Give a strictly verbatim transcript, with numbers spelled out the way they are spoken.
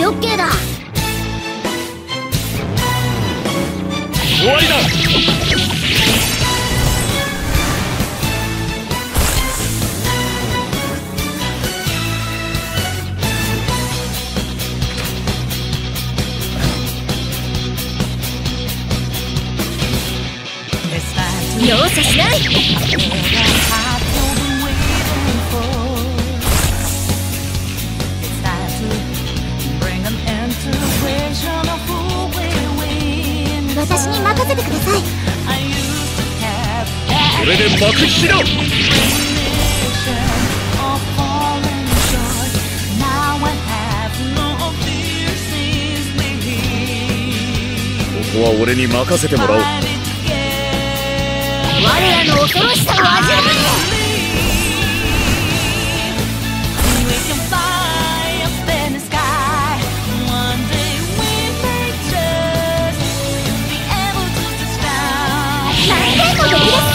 オッケーだ。 終わりだ。 容赦しない。私に任せてください。 これで幕引きだ。ここは俺に任せてもらおう。 我らの恐ろしさを味わえ。何回も飛び出す。